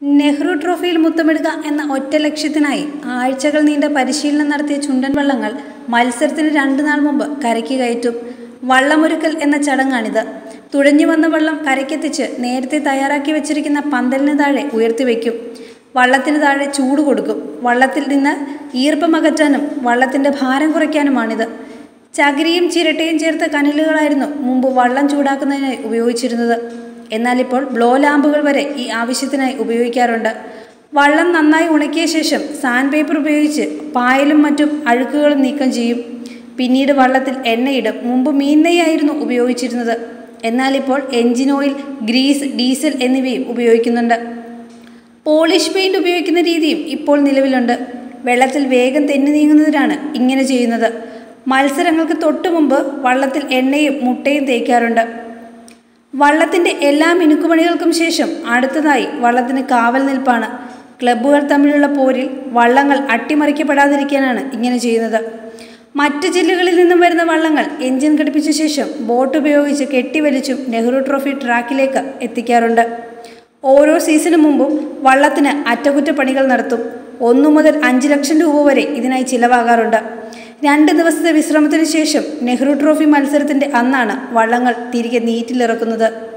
നെഹ്റു ട്രോഫിയിൽ മുത്തമിടുക എന്ന ഒറ്റ ലക്ഷ്യത്തിനായി ആഴ്ചകൾ നീണ്ട പരിശീലനം നടത്തിയ ചുണ്ടൻ വള്ളങ്ങൾ മത്സരത്തിന് 2 നാൾ മുമ്പ് കരയ്ക്ക് കയറ്റും. വള്ളമൊരുക്കൽ എന്ന ചടങ്ങാണിത്. തുഴഞ്ഞു വന്ന വള്ളം കരയ്ക്കെത്തിച്ച് നേരത്തെ തയ്യാറാക്കി വെച്ചിരിക്കുന്ന പന്തലിന് താഴെ ഉയർത്തിവെക്കും. വള്ളത്തിന് താഴെ ചൂട് കൊടുക്കും. വള്ളത്തിൽ നിന്ന് ഈർപ്പമകറ്റാനും വള്ളത്തിൻ്റെ ഭാരം കുറയ്ക്കാനുമാണിത്. ചകിരിയും ചിരട്ടയും ചേർത്ത കനലുകളായിരുന്നു മുമ്പ് വള്ളം ചൂടാക്കുന്നതിനായി ഉപയോഗിച്ചിരുന്നത്. എന്നാൽ ഇപ്പോൾ ബ്ലോ ലാമ്പുകൾ വരെ ഈ ആവശ്യത്തിനായി ഉപയോഗിക്കാറുണ്ട്. വള്ളം നന്നായി ഉണക്കിയ ശേഷം സാൻഡ് പേപ്പർ ഉപയോഗിച്ച് പായലും മറ്റും അഴുക്കുകളും നീക്കം ചെയ്യും. പിന്നീട് വള്ളത്തിൽ എണ്ണയിടും. മുമ്പ് മീൻ നെയ്യായിരുന്നു ഉപയോഗിച്ചിരുന്നത്. എന്നാൽ ഇപ്പോൾ എൻജിൻ ഓയിൽ, ഗ്രീസ്, ഡീസൽ എന്നിവയും ഉപയോഗിക്കുന്നുണ്ട്. പോളിഷ് പെയിന്റ് ഉപയോഗിക്കുന്ന രീതിയും ഇപ്പോൾ നിലവിലുണ്ട്. വെള്ളത്തിൽ വേഗം തെന്നി നീങ്ങുന്നതിനാണ് ഇങ്ങനെ ചെയ്യുന്നത്. മത്സരങ്ങൾക്ക് തൊട്ടു മുമ്പ് വള്ളത്തിൽ എണ്ണയും മുട്ടയും തേക്കാറുണ്ട്. വള്ളത്തിൻ്റെ എല്ലാ മിനുക്കുപണികൾക്കും ശേഷം അടുത്തതായി വള്ളത്തിന് കാവൽ നിൽപ്പാണ്. ക്ലബ്ബുകൾ തമ്മിലുള്ള പോരിൽ വള്ളങ്ങൾ അട്ടിമറിക്കപ്പെടാതിരിക്കാനാണ് ഇങ്ങനെ ചെയ്യുന്നത്. മറ്റ് ജില്ലകളിൽ നിന്നും വരുന്ന വള്ളങ്ങൾ എൻജിൻ ഘടിപ്പിച്ച ശേഷം ബോട്ട് ഉപയോഗിച്ച് കെട്ടിവലിച്ചും നെഹ്റു ട്രോഫി ട്രാക്കിലേക്ക് എത്തിക്കാറുണ്ട്. ഓരോ സീസണു മുമ്പും വള്ളത്തിന് അറ്റകുറ്റപ്പണികൾ നടത്തും. 1 മുതൽ 5 ലക്ഷം രൂപ വരെ ഇതിനായി ചിലവാകാറുണ്ട്. 2 ദിവസത്തെ വിശ്രമത്തിന് ശേഷം നെഹ്റു ട്രോഫി മത്സരത്തിൻ്റെ അന്നാണ് വള്ളങ്ങൾ തിരികെ നീറ്റിലിറക്കുന്നത്.